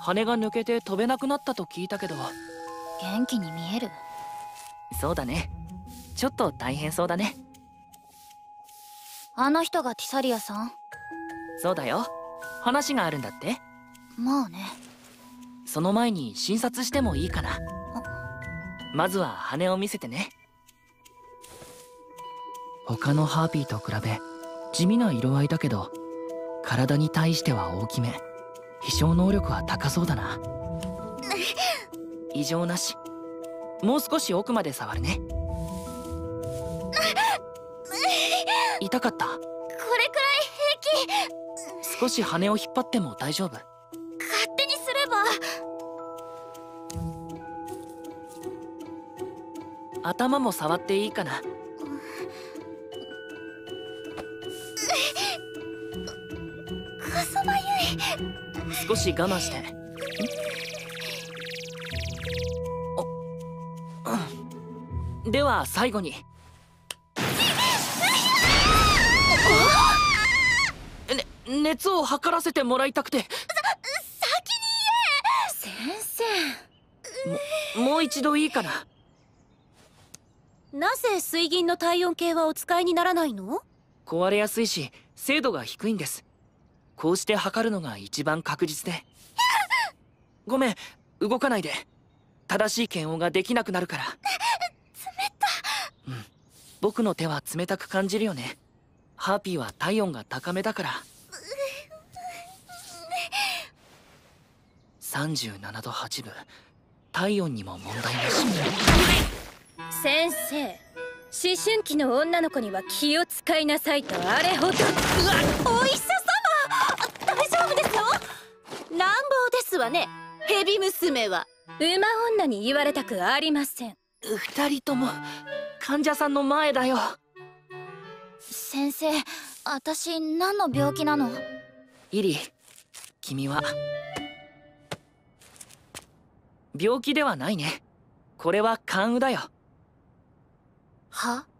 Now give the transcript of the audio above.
羽が抜けて飛べなくなったと聞いたけど。 元気に見える。 そうだね。ちょっと大変そうだね。 あの人がティサリアさん？ そうだよ。話があるんだって。 まあね。 その前に診察してもいいかな。まずは羽を見せてね。他のハーピーと比べ地味な色合いだけど、体に対しては大きめ。飛翔能力は高そうだな。異常なし。もう少し奥まで触るね。痛かった？ これくらい平気。 少し羽を引っ張っても大丈夫。 勝手にすれば。 頭も触っていいかな。 細眉い。 少し我慢して。では最後に。熱を測らせてもらいたくて。 先に言え。先生。もう一度いいかな。 なぜ水銀の体温計はお使いにならないの？ 壊れやすいし精度が低いんです。こうして測るのが一番確実で。ごめん、動かないで。正しい検温ができなくなるから。冷た。 僕の手は冷たく感じるよね。ハーピーは体温が高めだから。37度8分。体温にも問題なし。 先生、思春期の女の子には気を使いなさいとあれほど。お医者様、大丈夫ですよ。乱暴ですわね、ヘビ娘は。馬女に言われたくありません。 二人とも患者さんの前だよ。 先生、私何の病気なの？ イリ、君は病気ではないね。これは肝鬱だよ。 は？